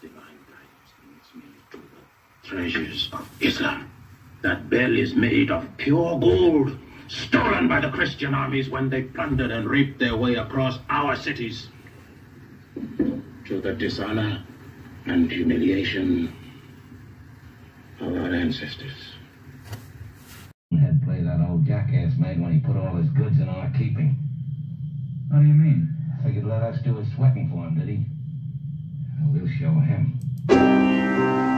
divine guidance leads me to the treasures of Islam. That bell is made of pure gold, stolen by the Christian armies when they plundered and raped their way across our cities. To the dishonor and humiliation of our ancestors. Head play that old jackass made when he put all his goods in our keeping. How do you mean? Figured let us do his sweating for him, did he? We'll show him.